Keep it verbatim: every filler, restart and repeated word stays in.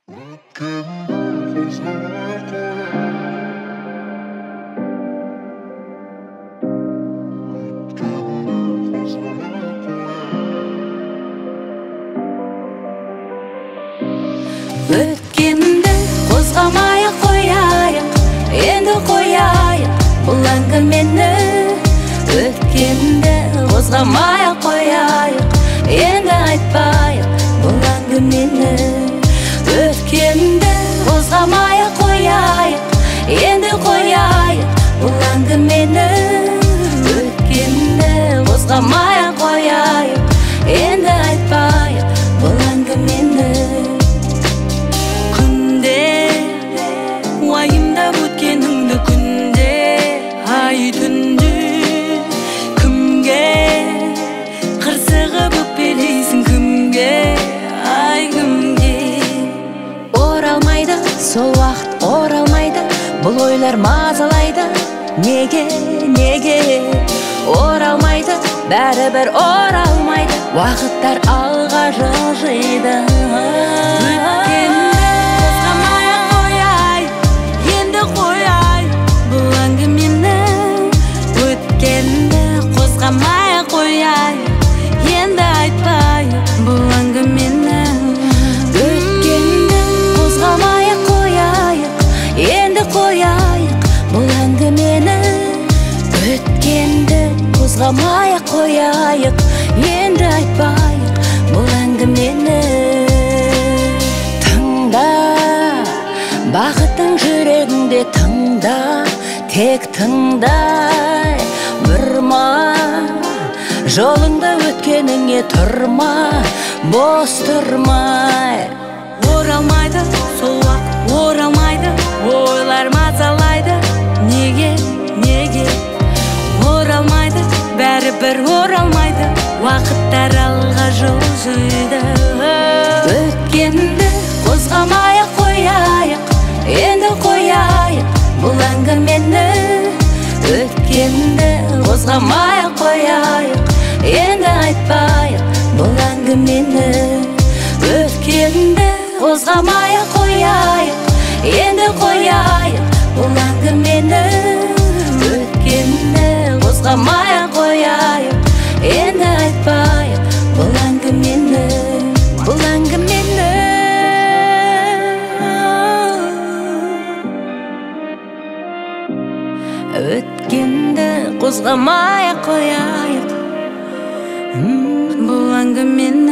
Өткенді қозғамай қояйық, енді қояйық бұл әңгімені. Өткенді қозғамай қояйық, енді айтпайық бұл әңгімені. Өткенді қозғамай қояйық, енді қояйық бұл әңгімені. Өткенді қозғамай қояйық, енді айтпайық бұл әңгімені. Уайымдап өткеніңді күнде, ай түнде, кімге қырсығып өкпелейсің, кімге, ай кімге. Оралмайды, сол уақыт оралмайды, бұл ойлар мазалайды. Неге, неге оралмайды, бәрібір оралмайды, уақыттар алға жылжиды. Қозғамай қояйық, енді айтпайық бұл әңгімені. Өткенді қозғамай қояйық, енді қояйық бұл әңгімені. Өткенді қозғамай қояйық, енді айтпайық бұл әңгімені. Тыңда, бақыттың жүрегіңде тыңда, тек тыңдай. Бұрма, жолыңда өткеніңе тұрма, бос тұрмай. Оралмайды, сол уақыт оралмайды, ойлар мазалайды. Неге, неге оралмайды, бәрібір оралмайды, уақыттар алға жылжиды. Өткенді қозғамай қояйық, енді қояйық бұл әңгімені. Өткенді қозғамай қояйық, енді айтпайық бұл әңгімені. Өткенді қозғамай қояйық, енді қояйық бұл әңгімені. Өткенді қозғамай қояйық, енді айтпайық бұл әңгімені. Бұл әңгімені. Өткенді қозғамай қояйық, бұл әңгімені.